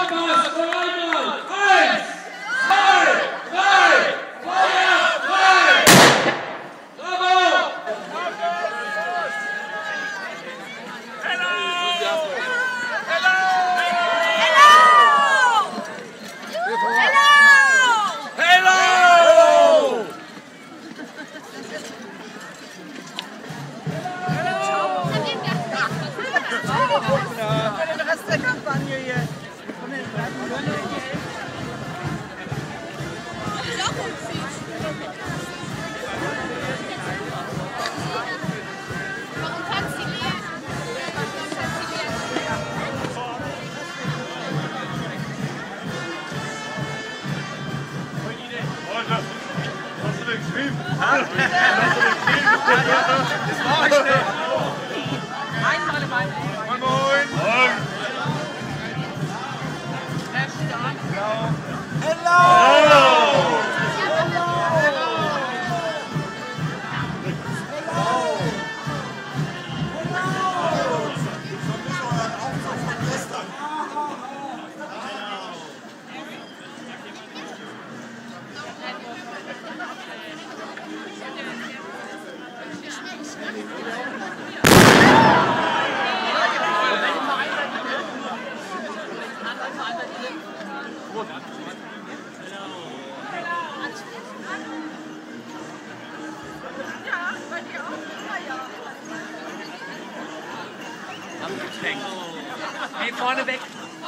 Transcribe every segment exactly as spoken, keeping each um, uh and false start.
Hey, vorne weg!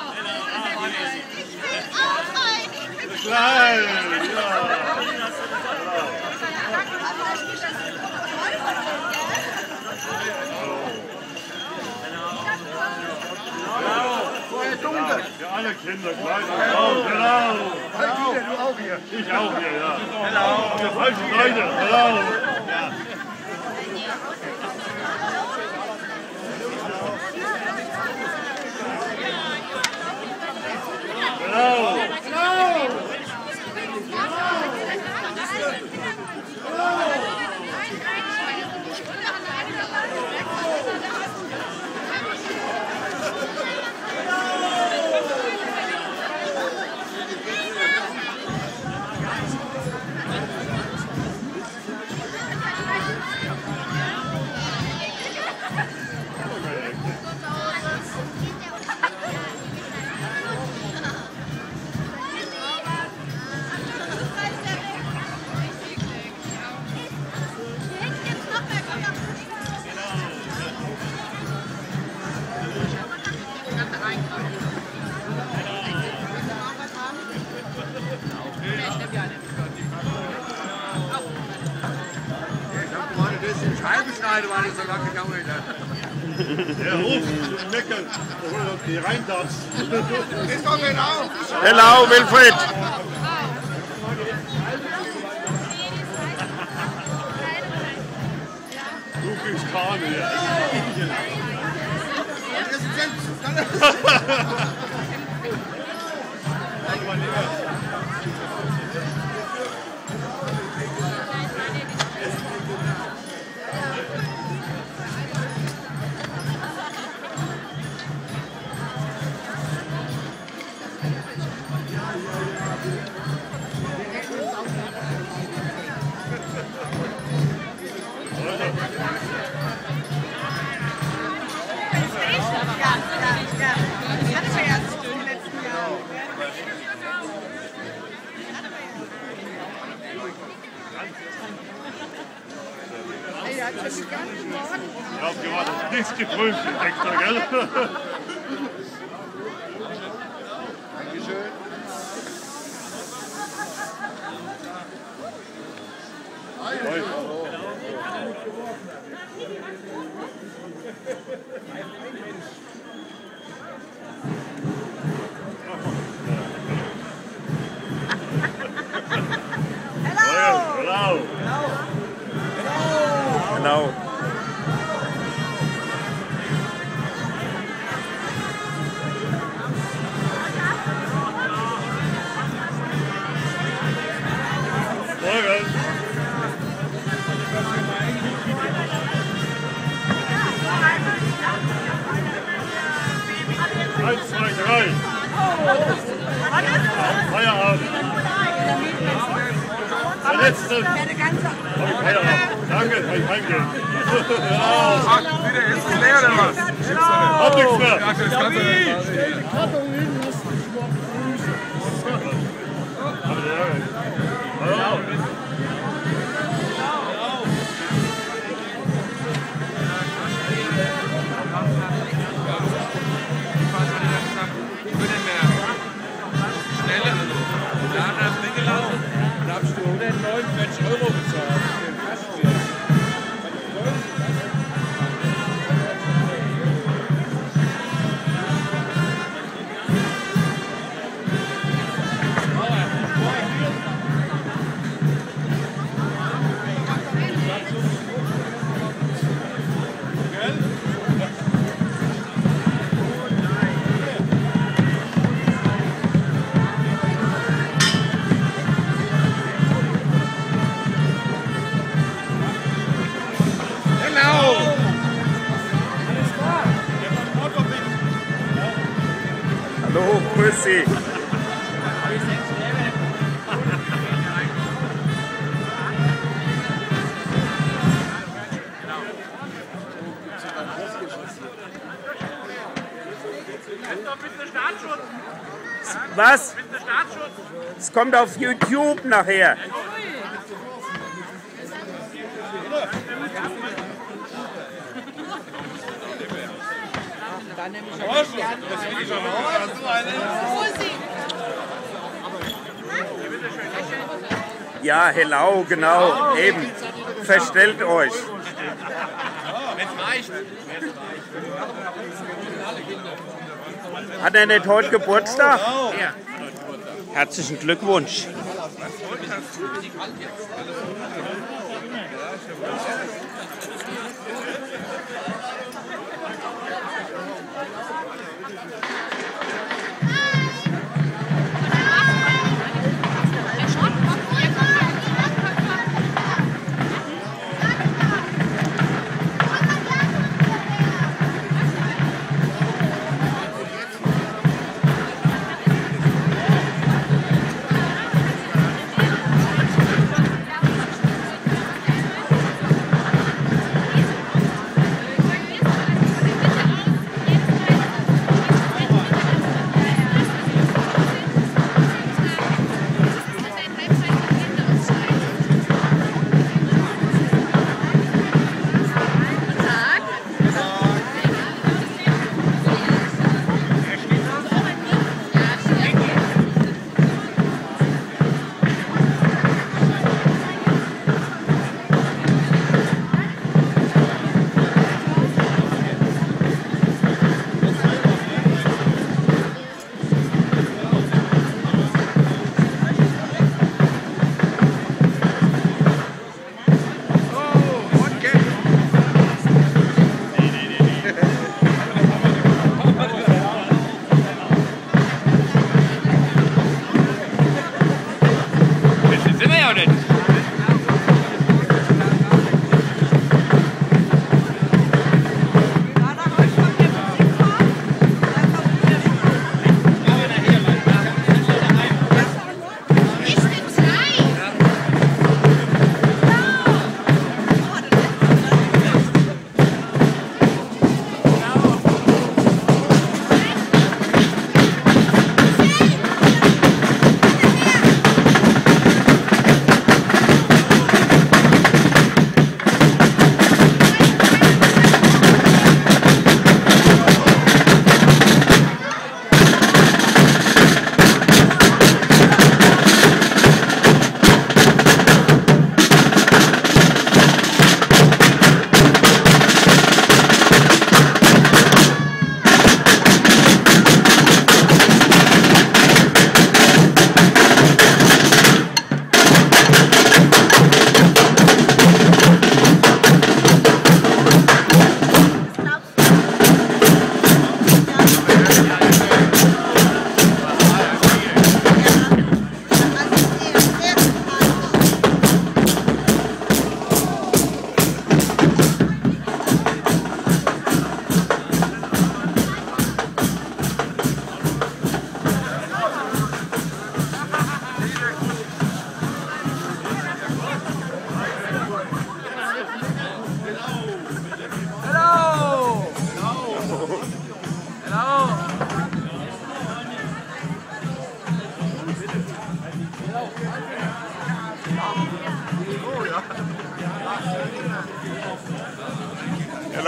Klein! Ja! Vorher dunkel. Für alle Kinder, klein. Genau, genau. Du auch hier. Ich auch hier, ja. Genau. Für falsche Leute, genau. Ja. Genau. Scheibenschneide war nicht so lange gegangen. Der ruft, meckert, obwohl du nicht rein darfst. Ist doch genau. Hello, Wilfried. Du kriegst Kahn hier. Ich hab gewartet, nichts geprüft, extra, gell? Dankeschön. Hello! Genau. Eins, zwei, drei. Feierabend. Der letzte. Feierabend. Danke, kann ich heimgehen. Ach, wieder ist es leer oder was? Hat nichts mehr. Ja, das kannst du nicht. Da hast du hundertneunundvierzig Euro bezahlt. Hallo, grüß Sie. Was? Es kommt auf YouTube nachher. Ja, hello, genau, eben. Verstellt euch. Hat er nicht heute Geburtstag? Ja. Herzlichen Glückwunsch.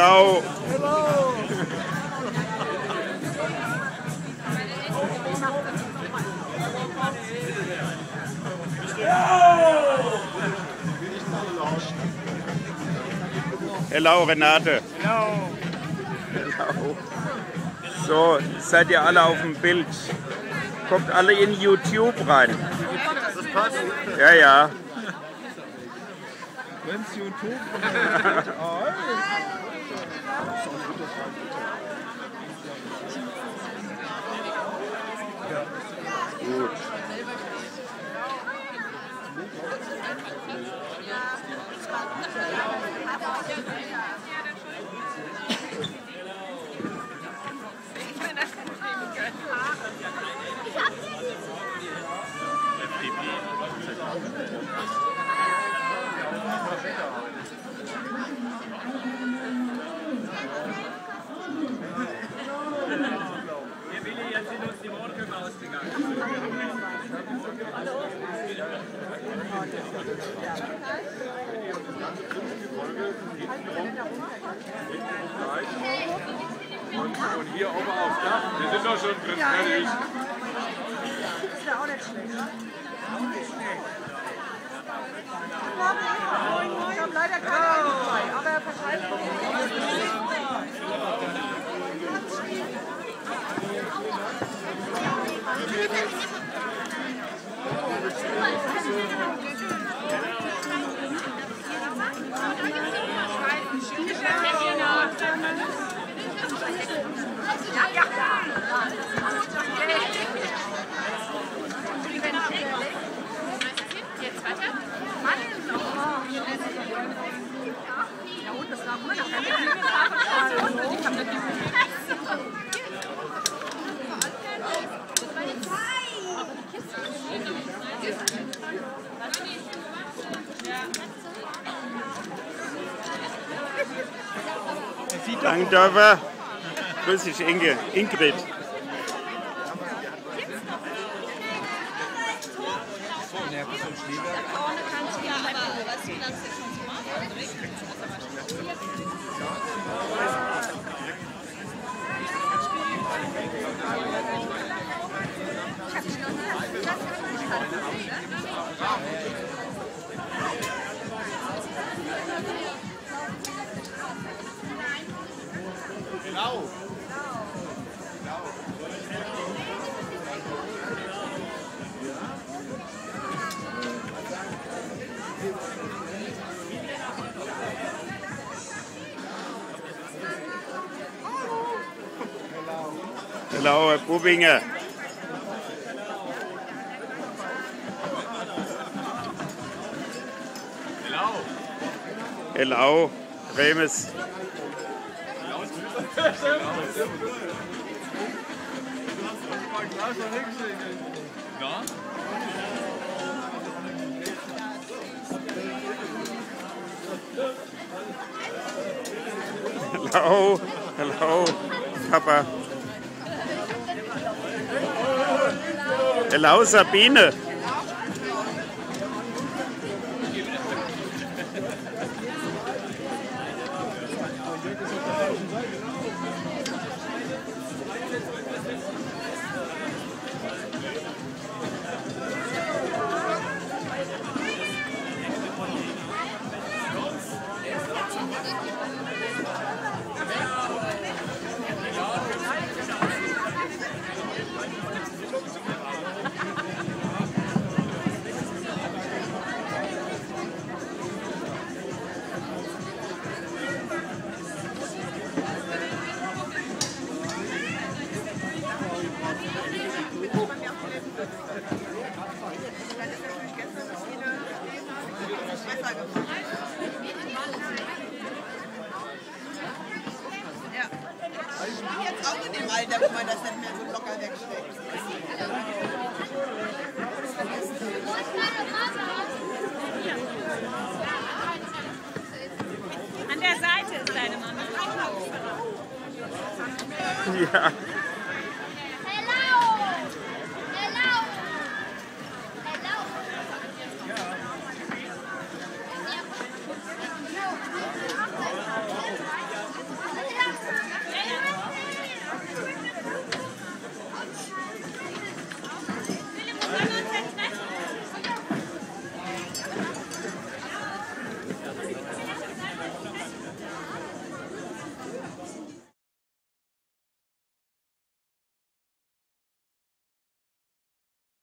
Hello. Hello, Renate. Hello. Hello. So, seid ihr alle auf dem Bild. Kommt alle in YouTube rein. Das passt. Ja, ja. Wenn's YouTube. Gut. Und hier oben aufs Dach, wir sind doch schon drin, fertig. Ist ja auch nicht schlecht. Ich habe leider keine Angst, aber er verteilt ja, ja, ja. Jetzt weiter. Ja, und das war immer noch Langdörfer. Grüß dich, Inge. Ingrid. Genau. Hello, Herr Bubinger. Hello. Hello, Remes. Na? Hello, hello, Papa. Hello, Sabine. Jetzt auch in dem Alter, wo man das nicht mehr so locker wegsteckt. An der Seite ist deine Mama. Ja.